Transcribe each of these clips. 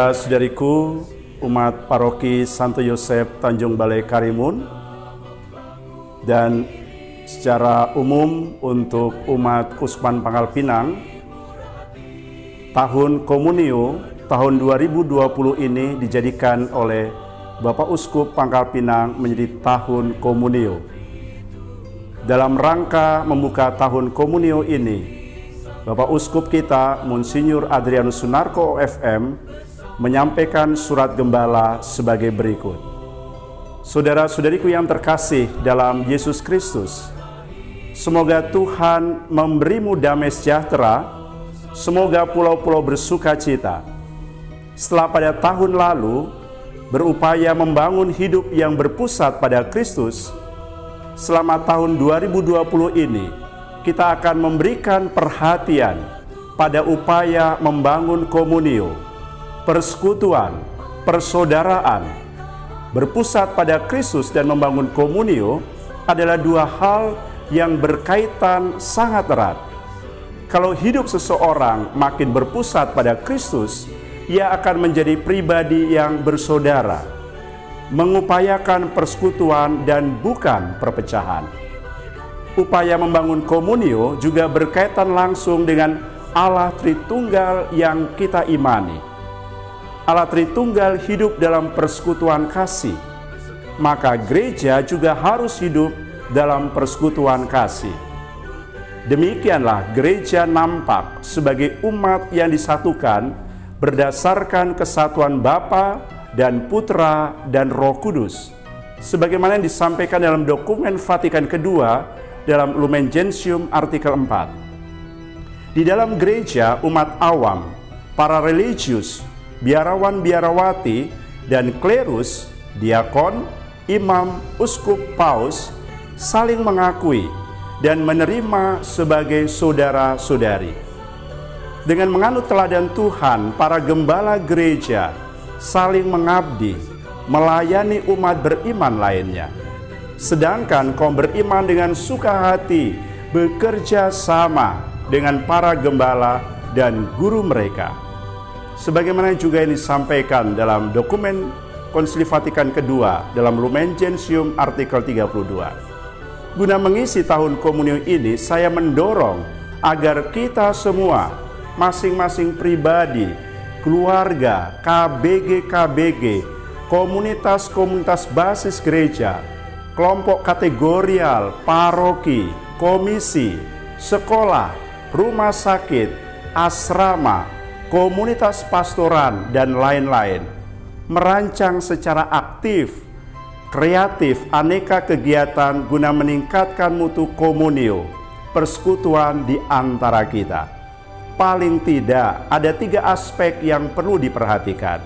Saudara-saudariku, umat paroki Santo Yosef Tanjung Balai Karimun, dan secara umum untuk umat Kusman Pangkal Pinang, tahun Komunio tahun 2020 ini dijadikan oleh Bapak Uskup Pangkal Pinang menjadi tahun Komunio. Dalam rangka membuka tahun Komunio ini, Bapak Uskup kita, Monsinyur Adrianus Sunarko OFM, menyampaikan surat gembala sebagai berikut. Saudara-saudariku yang terkasih dalam Yesus Kristus, semoga Tuhan memberimu damai sejahtera, semoga pulau-pulau bersuka cita. Setelah pada tahun lalu berupaya membangun hidup yang berpusat pada Kristus, selama tahun 2020 ini, kita akan memberikan perhatian pada upaya membangun komunio, persekutuan, persaudaraan. Berpusat pada Kristus dan membangun komunio adalah dua hal yang berkaitan sangat erat. Kalau hidup seseorang makin berpusat pada Kristus, ia akan menjadi pribadi yang bersaudara, mengupayakan persekutuan dan bukan perpecahan. Upaya membangun komunio juga berkaitan langsung dengan Allah Tritunggal yang kita imani. Allah Tritunggal hidup dalam persekutuan kasih, maka gereja juga harus hidup dalam persekutuan kasih. Demikianlah gereja nampak sebagai umat yang disatukan berdasarkan kesatuan Bapa dan Putra dan Roh Kudus, sebagaimana yang disampaikan dalam dokumen Vatikan II dalam Lumen Gentium artikel 4. Di dalam gereja, umat awam, para religius, biarawan-biarawati, dan klerus, diakon, imam, uskup, paus, saling mengakui dan menerima sebagai saudara-saudari. Dengan menganut teladan Tuhan, para gembala gereja saling mengabdi, melayani umat beriman lainnya. Sedangkan kaum beriman dengan suka hati bekerja sama dengan para gembala dan guru mereka. Sebagaimana juga yang disampaikan dalam dokumen Konsili Vatikan II dalam Lumen Gentium artikel 32. Guna mengisi tahun komunio ini, saya mendorong agar kita semua, masing-masing pribadi, keluarga, KBG, komunitas-komunitas basis gereja, kelompok kategorial, paroki, komisi, sekolah, rumah sakit, asrama, komunitas pastoran, dan lain-lain, merancang secara aktif, kreatif, aneka kegiatan guna meningkatkan mutu komunio, persekutuan di antara kita. Paling tidak ada 3 aspek yang perlu diperhatikan.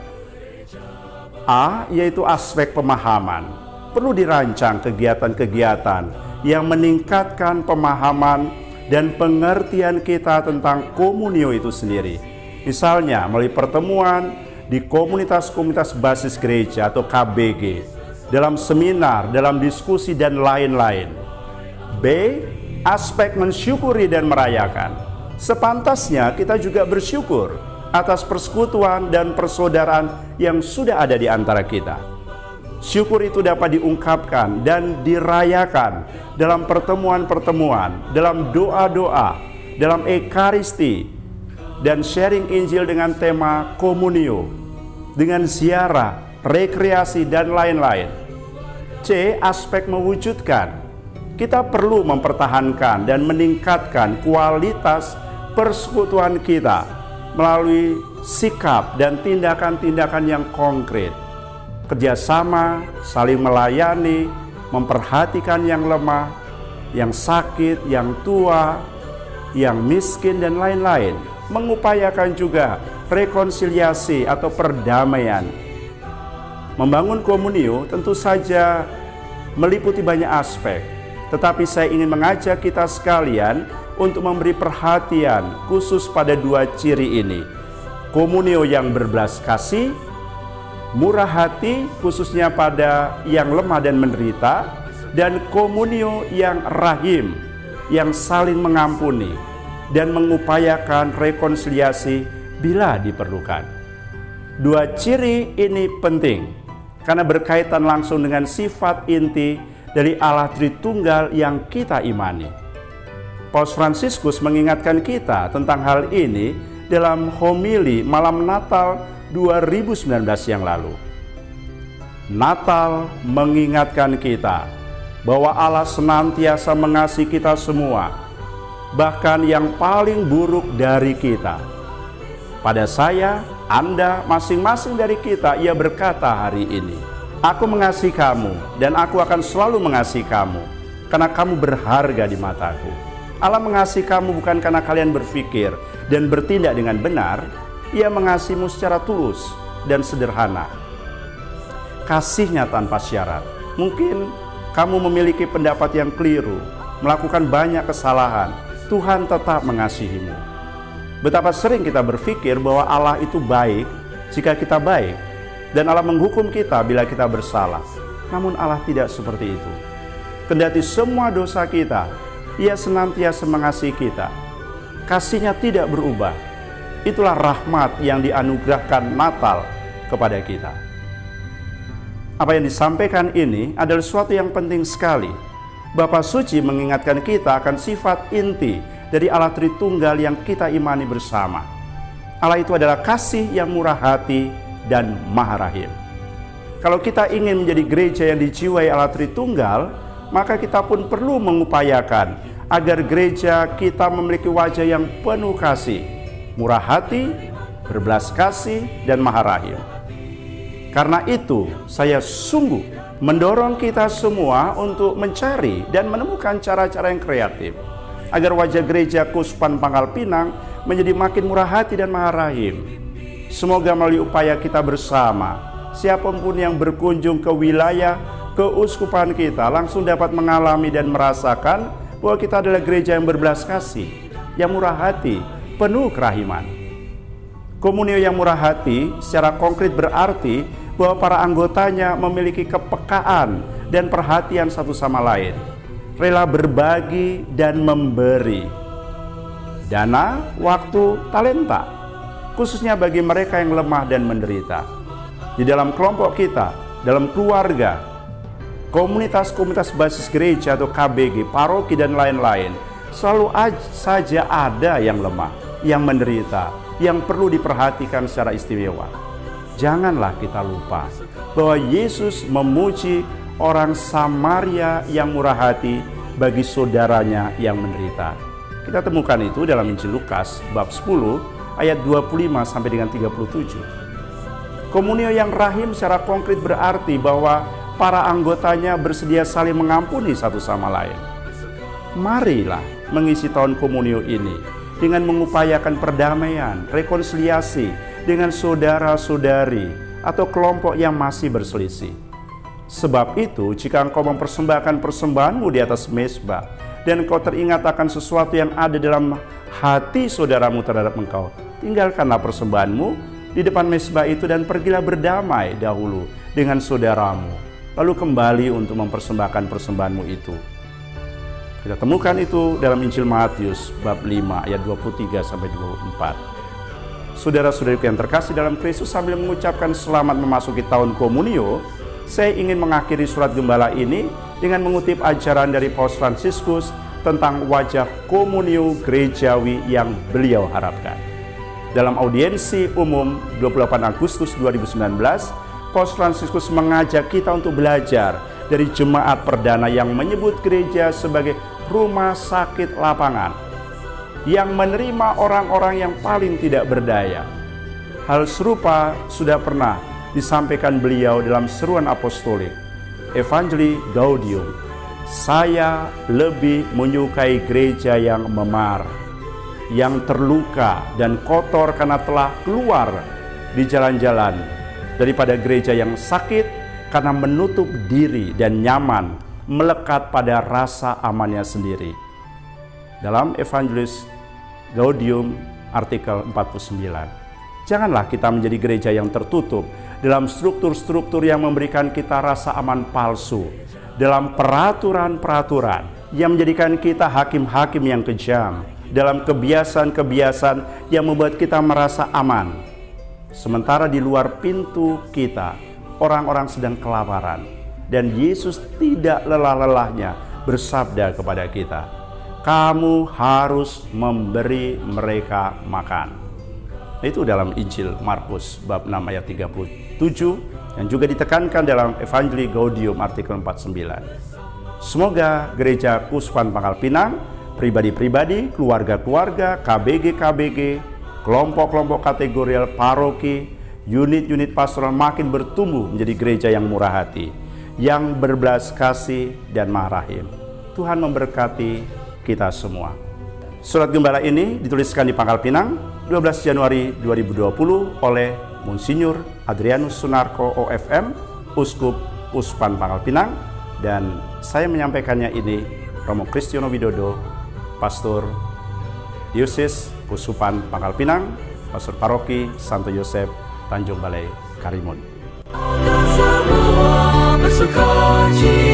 A, yaitu aspek pemahaman. Perlu dirancang kegiatan-kegiatan yang meningkatkan pemahaman dan pengertian kita tentang komunio itu sendiri. Misalnya melalui pertemuan di komunitas-komunitas basis gereja atau KBG, dalam seminar, dalam diskusi, dan lain-lain. B, aspek mensyukuri dan merayakan. Sepantasnya kita juga bersyukur atas persekutuan dan persaudaraan yang sudah ada di antara kita. Syukur itu dapat diungkapkan dan dirayakan dalam pertemuan-pertemuan, dalam doa-doa, dalam ekaristi, dan sharing Injil dengan tema komunio, dengan ziarah, rekreasi, dan lain-lain. C, aspek mewujudkan. Kita perlu mempertahankan dan meningkatkan kualitas persekutuan kita melalui sikap dan tindakan-tindakan yang konkret. Kerjasama, saling melayani, memperhatikan yang lemah, yang sakit, yang tua, yang miskin, dan lain-lain. Mengupayakan juga rekonsiliasi atau perdamaian. Membangun komunio tentu saja meliputi banyak aspek, tetapi saya ingin mengajak kita sekalian untuk memberi perhatian khusus pada 2 ciri ini. Komunio yang berbelas kasih, murah hati khususnya pada yang lemah dan menderita, dan komunio yang rahim, yang saling mengampuni dan mengupayakan rekonsiliasi bila diperlukan. Dua ciri ini penting karena berkaitan langsung dengan sifat inti dari Allah Tritunggal yang kita imani. Paus Fransiskus mengingatkan kita tentang hal ini dalam homili malam Natal 2019 yang lalu. Natal mengingatkan kita bahwa Allah senantiasa mengasihi kita semua, bahkan yang paling buruk dari kita. Pada saya, Anda, masing-masing dari kita, Ia berkata hari ini, "Aku mengasihi kamu dan aku akan selalu mengasihi kamu karena kamu berharga di mataku." Allah mengasihi kamu bukan karena kalian berpikir dan bertindak dengan benar. Ia mengasihimu secara tulus dan sederhana. Kasihnya tanpa syarat. Mungkin kamu memiliki pendapat yang keliru, melakukan banyak kesalahan. Tuhan tetap mengasihimu. Betapa sering kita berpikir bahwa Allah itu baik jika kita baik, dan Allah menghukum kita bila kita bersalah. Namun Allah tidak seperti itu. Kendati semua dosa kita, Ia senantiasa mengasihi kita. Kasih-Nya tidak berubah. Itulah rahmat yang dianugerahkan Natal kepada kita. Apa yang disampaikan ini adalah sesuatu yang penting sekali. Bapa Suci mengingatkan kita akan sifat inti dari Allah Tritunggal yang kita imani bersama. Allah itu adalah kasih yang murah hati dan maha rahim. Kalau kita ingin menjadi gereja yang dijiwai Allah Tritunggal, maka kita pun perlu mengupayakan agar gereja kita memiliki wajah yang penuh kasih, murah hati, berbelas kasih, dan maha rahim. Karena itu, saya sungguh mendorong kita semua untuk mencari dan menemukan cara-cara yang kreatif agar wajah gereja Keuskupan Pangkal Pinang menjadi makin murah hati dan maha rahim. Semoga melalui upaya kita bersama, siapapun yang berkunjung ke wilayah keuskupan kita langsung dapat mengalami dan merasakan bahwa kita adalah gereja yang berbelas kasih, yang murah hati, penuh kerahiman. Komunio yang murah hati secara konkret berarti bahwa para anggotanya memiliki kepekaan dan perhatian satu sama lain, rela berbagi dan memberi dana, waktu, talenta, khususnya bagi mereka yang lemah dan menderita. Di dalam kelompok kita, dalam keluarga, komunitas-komunitas basis gereja atau KBG, paroki dan lain-lain, selalu saja ada yang lemah, yang menderita, yang perlu diperhatikan secara istimewa. Janganlah kita lupa bahwa Yesus memuji orang Samaria yang murah hati bagi saudaranya yang menderita. Kita temukan itu dalam Injil Lukas bab 10 ayat 25 sampai dengan 37. Komunio yang rahim secara konkret berarti bahwa para anggotanya bersedia saling mengampuni satu sama lain. Marilah mengisi tahun komunio ini dengan mengupayakan perdamaian, rekonsiliasi dengan saudara-saudari atau kelompok yang masih berselisih. Sebab itu, jika engkau mempersembahkan persembahanmu di atas mezbah dan engkau teringat akan sesuatu yang ada dalam hati saudaramu terhadap engkau, tinggalkanlah persembahanmu di depan mezbah itu dan pergilah berdamai dahulu dengan saudaramu, lalu kembali untuk mempersembahkan persembahanmu itu. Kita temukan itu dalam Injil Matius bab 5 ayat 23 sampai 24. Saudara-saudariku yang terkasih dalam Kristus, sambil mengucapkan selamat memasuki tahun komunio, saya ingin mengakhiri surat gembala ini dengan mengutip ajaran dari Paus Fransiskus tentang wajah komunio gerejawi yang beliau harapkan. Dalam audiensi umum 28 Agustus 2019, Paus Fransiskus mengajak kita untuk belajar dari jemaat perdana yang menyebut gereja sebagai rumah sakit lapangan, yang menerima orang-orang yang paling tidak berdaya. Hal serupa sudah pernah disampaikan beliau dalam seruan apostolik Evangelii Gaudium. Saya lebih menyukai gereja yang memar, yang terluka dan kotor karena telah keluar di jalan-jalan, daripada gereja yang sakit karena menutup diri dan nyaman melekat pada rasa amannya sendiri. Dalam Evangelis Gaudium artikel 49. Janganlah kita menjadi gereja yang tertutup dalam struktur-struktur yang memberikan kita rasa aman palsu, dalam peraturan-peraturan yang menjadikan kita hakim-hakim yang kejam, dalam kebiasaan-kebiasaan yang membuat kita merasa aman. Sementara di luar pintu kita, orang-orang sedang kelaparan. Dan Yesus tidak lelah-lelahnya bersabda kepada kita, kamu harus memberi mereka makan. Itu dalam Injil Markus bab 6 ayat 37 yang juga ditekankan dalam Evangelii Gaudium artikel 49. Semoga Gereja Keuskupan Pangkal Pinang, pribadi-pribadi, keluarga-keluarga, KBG-KBG, kelompok-kelompok kategorial, paroki, unit-unit pastoral makin bertumbuh menjadi gereja yang murah hati, yang berbelas kasih dan maha rahim. Tuhan memberkati kita semua. Surat gembala ini dituliskan di Pangkal Pinang 12 Januari 2020 oleh Monsinyur Adrianus Sunarko OFM, Uskup Uspan Pangkal Pinang, dan saya menyampaikannya ini Romo Kristiono Widodo, Pastor Diocese Uskupan Pangkal Pinang, Pastor Paroki Santo Yosef, Tanjung Balai, Karimun. Semua bersuka cita.